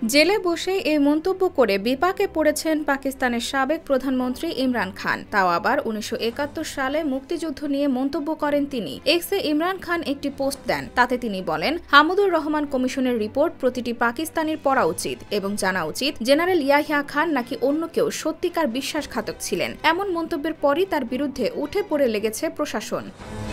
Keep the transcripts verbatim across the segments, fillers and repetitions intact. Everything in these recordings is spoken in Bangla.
জেলে বসে এই মন্তব্য করে বিপাকে পড়েছেন পাকিস্তানের সাবেক প্রধানমন্ত্রী ইমরান খান। তাও আবার উনিশশো একাত্তর সালে মুক্তিযুদ্ধ নিয়ে মন্তব্য করেন তিনি। এক্সে ইমরান খান একটি পোস্ট দেন। তাতে তিনি বলেন, হামুদুর রহমান কমিশনের রিপোর্ট প্রতিটি পাকিস্তানির পড়া উচিত এবং জানা উচিত জেনারেল ইয়াহিয়া খান নাকি অন্য কেউ সত্যিকার বিশ্বাসঘাতক ছিলেন। এমন মন্তব্যের পরই তার বিরুদ্ধে উঠে পড়ে লেগেছে প্রশাসন।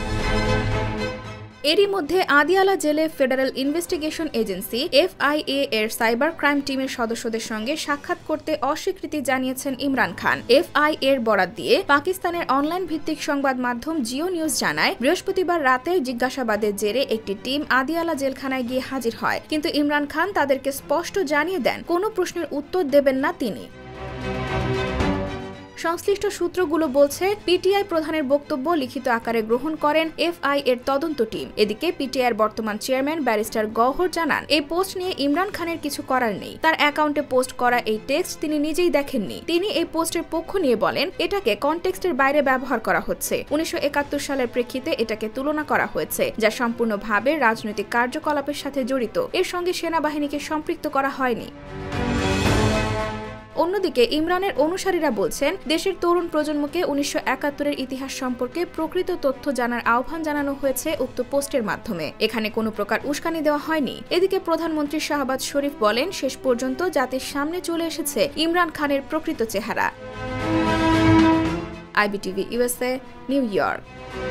এরই মধ্যে আদিয়ালা জেলে ফেডারেল ইনভেস্টিগেশন এজেন্সি এফআইএ এর সাইবার ক্রাইম টিমের সদস্যদের সঙ্গে সাক্ষাৎ করতে অস্বীকৃতি জানিয়েছেন ইমরান খান। এফআইএ এর বরাত দিয়ে পাকিস্তানের অনলাইন ভিত্তিক সংবাদ মাধ্যম জিও নিউজ জানায়, বৃহস্পতিবার রাতে জিজ্ঞাসাবাদের জেরে একটি টিম আদিয়ালা জেলখানায় গিয়ে হাজির হয়, কিন্তু ইমরান খান তাদেরকে স্পষ্ট জানিয়ে দেন কোনো প্রশ্নের উত্তর দেবেন না তিনি। সংশ্লিষ্ট সূত্রগুলো বলছে, পিটিআই প্রধানের বক্তব্য লিখিত আকারে গ্রহণ করেন এফআই এর তদন্ত টিম। এদিকে পিটিআই এর বর্তমান চেয়ারম্যান ব্যারিস্টার গওহর জানান, এই পোস্ট নিয়ে ইমরান খানের কিছু করার নেই। তার অ্যাকাউন্টে পোস্ট করা এই টেক্সট তিনি নিজেই দেখেননি। তিনি এই পোস্টের পক্ষ নিয়ে বলেন, এটাকে কনটেক্সটের বাইরে ব্যবহার করা হচ্ছে। উনিশশো একাত্তর সালের প্রেক্ষিতে এটাকে তুলনা করা হয়েছে, যা সম্পূর্ণভাবে রাজনৈতিক কার্যকলাপের সাথে জড়িত। এর সঙ্গে সেনাবাহিনীকে সম্পৃক্ত করা হয়নি। অন্যদিকে ইমরানের অনুসারীরা বলছেন, দেশের তরুণ প্রজন্মকে উনিশশো একাত্তরের ইতিহাস সম্পর্কে প্রকৃত তথ্য জানার আহ্বান জানানো হয়েছে উক্ত পোস্টের মাধ্যমে। এখানে কোনো প্রকার উস্কানি দেওয়া হয়নি। এদিকে প্রধানমন্ত্রী শাহবাজ শরীফ বলেন, শেষ পর্যন্ত জাতির সামনে চলে এসেছে ইমরান খানের প্রকৃত চেহারা। IBTV USA, New York.